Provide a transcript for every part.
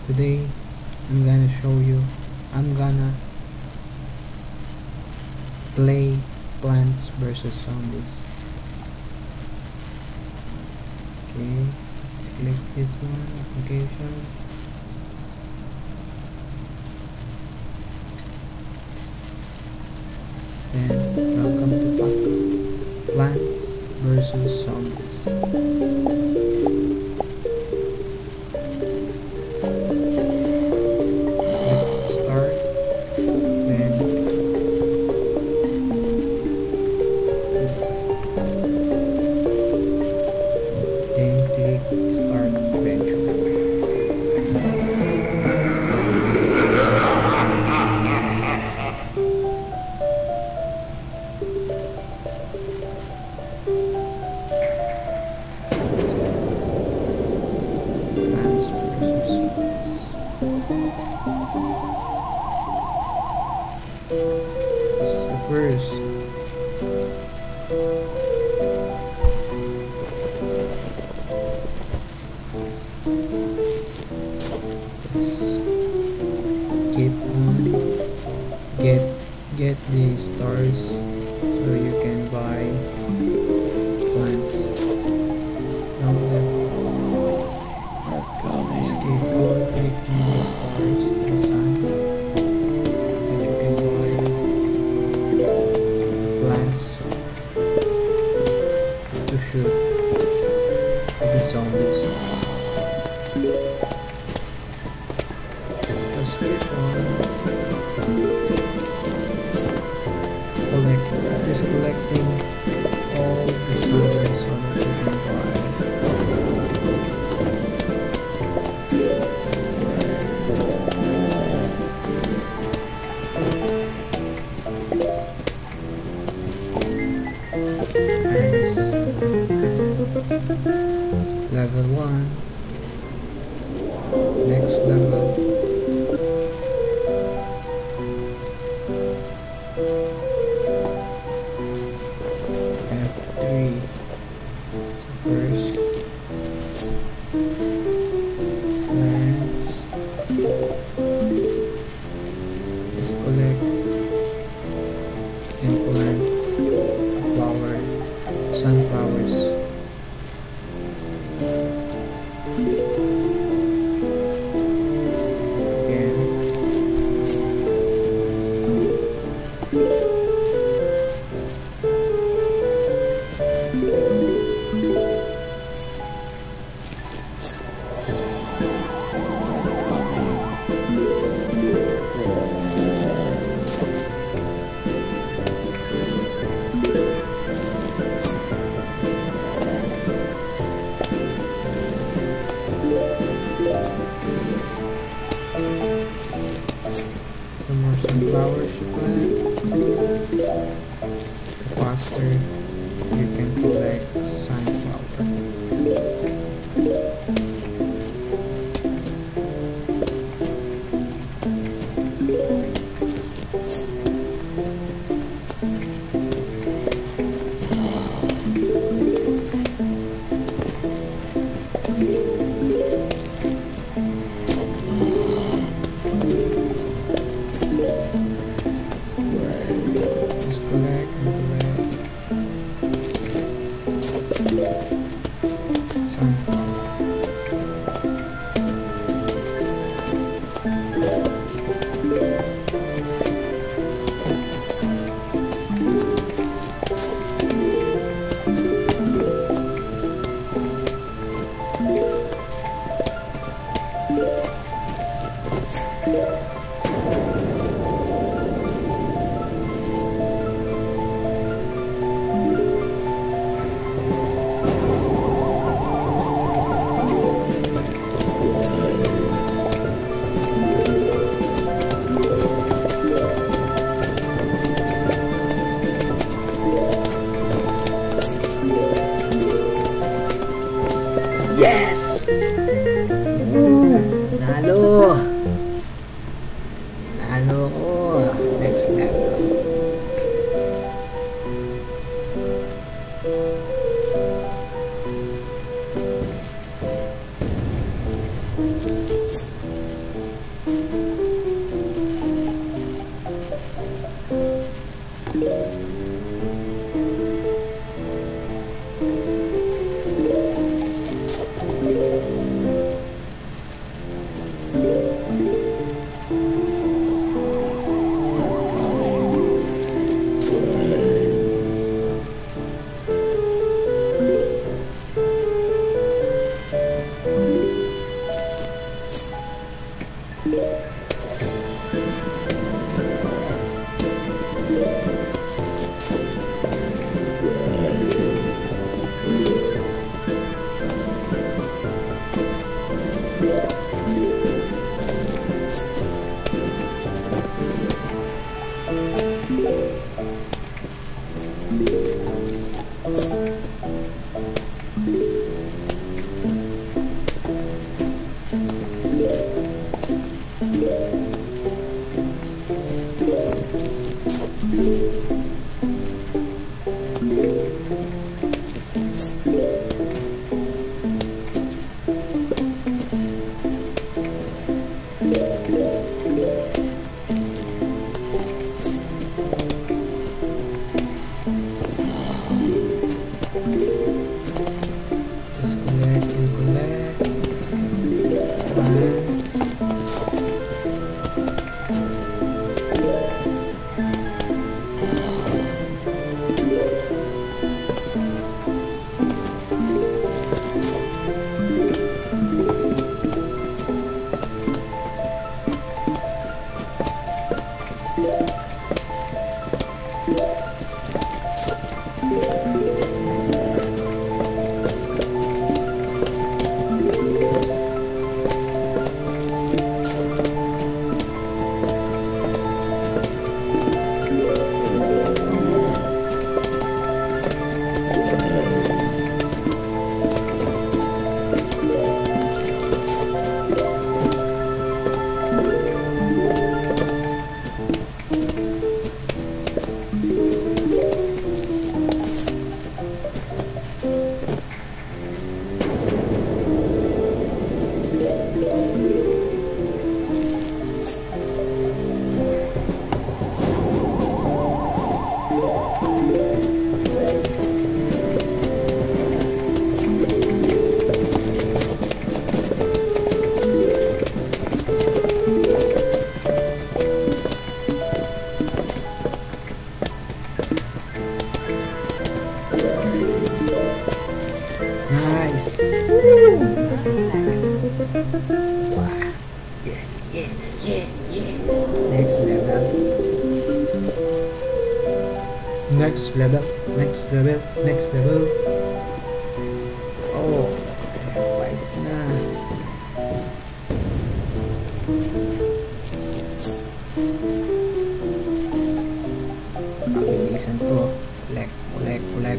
Today I'm gonna show you, I'm gonna play Plants vs Zombies. Okay, let's click this one, application. Then welcome to Plants vs Zombies. This is the first. Keep on get the stars so you can buy plants. Now just keep on clicking the stars inside, and you can buy plants to shoot the zombies. Just keep on collecting all the zombies so that you can buy. Level 1. Next level. F3. First. Plants. Just collect and plant flower, sunflowers. The more sunflowers you plant, the faster you can collect sunflower. Just collect and collect sunflower. Yes! Nalo! Nalo ko! Next level. Nice. Nice. Wow. Yeah. Next level. Next level. Next level. Next level. Oh, baik na. Pabilisan to. Collect.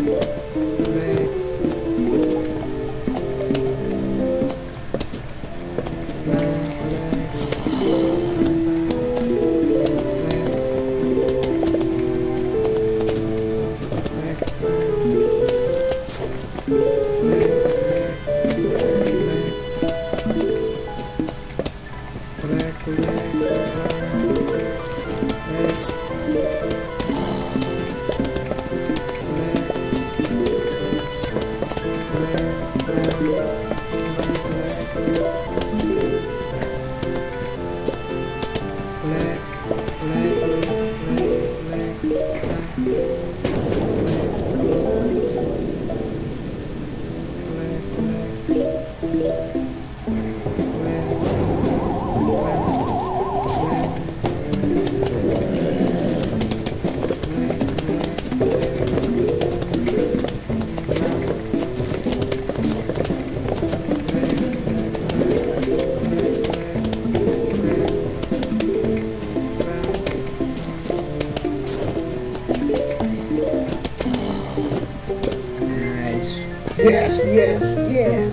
Yes, yes, yes.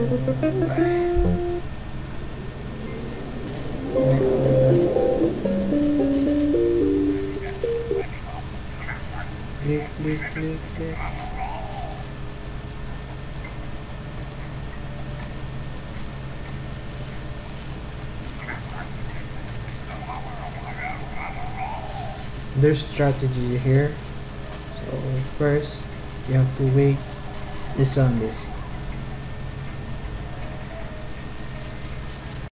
Next level. Click, click, click, click. There's strategy here. So first, you have to wait the zombies.